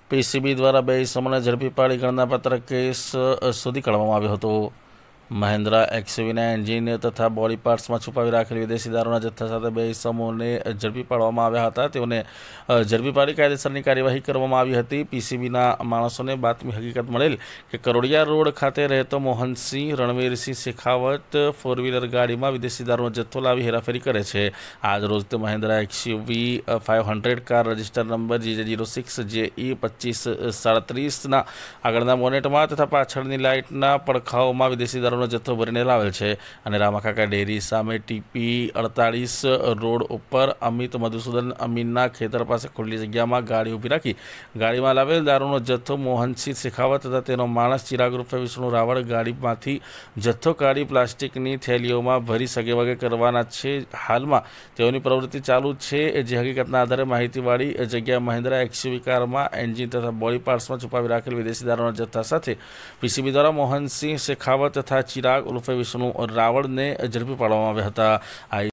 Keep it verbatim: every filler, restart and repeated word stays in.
PCB દ્વારા બે ઇસમોને ઝડપી પાડી ગણનાપત્ર કેસ શોધી કાઢવામાં આવ્યો હતો। મહિન્દ્રા એક્સયુવીના એન્જિન તથા બોડી પાર્ટ્સમાં છુપાવી રાખેલી વિદેશી દારૂના જથ્થા સાથે બે ઇસમોને ઝડપી પાડવામાં આવ્યા હતા। તેઓને ઝડપી પાડી કાયદેસરની કાર્યવાહી કરવામાં આવી હતી। પીસીબીના માણસોને બાતમી હકીકત મળેલ કે કરોડિયા રોડ ખાતે રહેતો મોહનસિંહ રણવીરસિંહ શેખાવત ફોર વ્હીલર ગાડીમાં વિદેશી દારૂનો જથ્થો લાવી હેરાફેરી કરે છે। આજ રોજ તે Mahindra XUV five hundred car register number GJ zero six J E પચીસ સાડત્રીસના આગળના બોનેટમાં તથા પાછળની લાઇટના પડખાઓમાં વિદેશી દારૂ જથ્થો ભરીને લાવેલ છે અને રામાકાકા ડેરી સામે ટીપી અડતાલીસ રોડ ઉપર અમિત મધુસૂદન અમીનના ખેતર પાસે ખુલ્લી જગ્યામાં ગાડી ઊભી રાખી ગાડીમાં લાવેલ દારૂનો જથ્થો મોહનસિંહ શેખાવત તથા તેનો માણસ ચિરાગ રૂપે વિષ્ણુ રાવળ ગાડીમાંથી જથ્થો કાઢી પ્લાસ્ટિકની થેલીઓમાં ભરી સગેવગે કરવાના છે। હાલમાં તેઓની પ્રવૃત્તિ ચાલુ છે। જે હકીકતના આધારે માહિતીવાળી જગ્યાએ મહિન્દ્રા એક્સયુવી કારમાં એન્જિન તથા બોડી પાર્ટ્સમાં છુપાવી રાખેલ વિદેશી દારૂના જથ્થા સાથે પીસીબી દ્વારા મોહનસિંહ શેખાવત તથા ચિરાગ ઉર્ફે વિષ્ણુ રાવળ ने झड़पी पाडવામાં આવ્યા હતા।